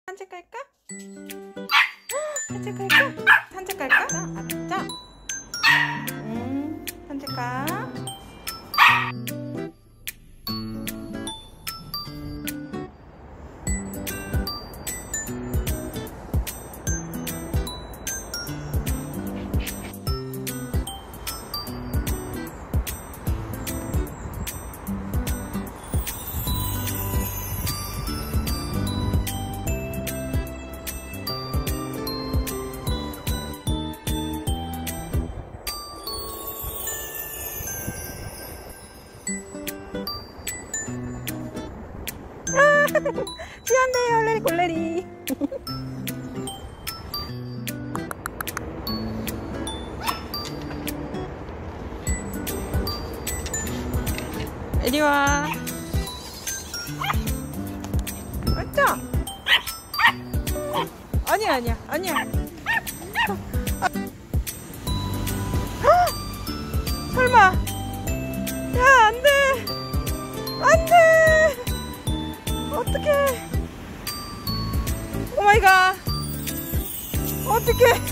산책 갈까? 산책 갈까? 산책 갈까? 알았죠? 산책 가. 시원해요, 얼레리 골레리. 이리와. 맞죠? 아니야. 설마. 야, 안돼. 어떡해. 오마이갓. 어떡해.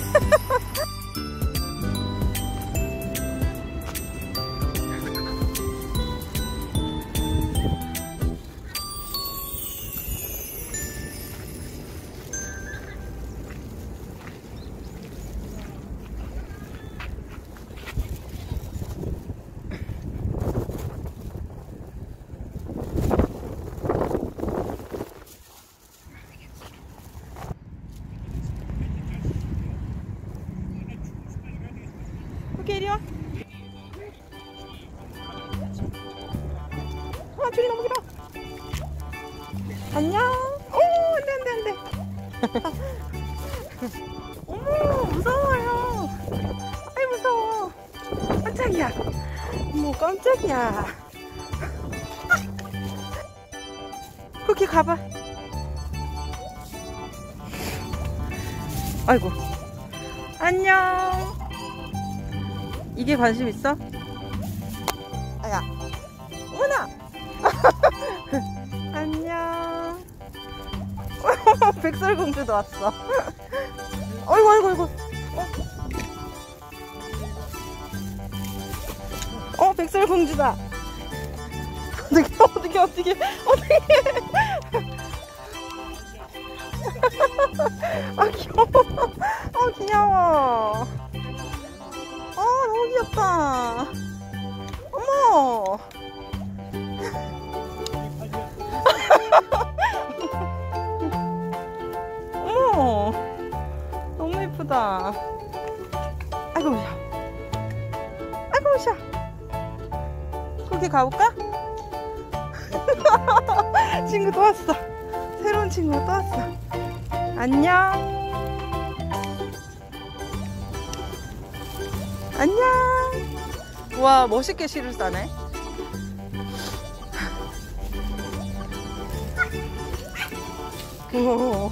이리와. 줄이 너무 길어. 안녕. 오, 안돼. 어머, 무서워요. 아이, 무서워. 깜짝이야. 어머, 깜짝이야. 쿠키 가봐. 아이고. 안녕. 이게 관심 있어? 아야, 어머나. 안녕. 백설공주도 왔어. 어이구. 백설공주다. 어떻게. 아, 귀여워. 너무 귀엽다. 어머. 어머. 너무 예쁘다. 아이고, 샤. 거기 가볼까? 친구 또 왔어. 새로운 친구가 또 왔어. 안녕. 와, 멋있게 실을 싸네. 오.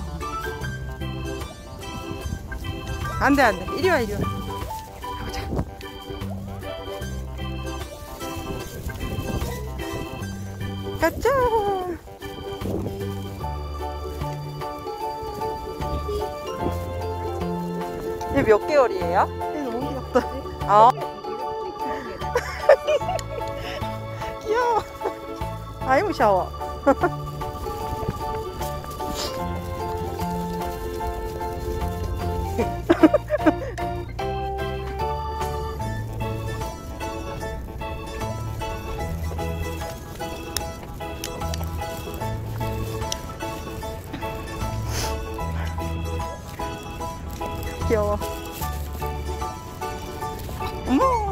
안돼. 이리와. 가보자. 가자. 얘 몇 개월이에요? 얘 너무 귀엽다. 귀여워. 아이고, 샤워. 귀여워. 어머.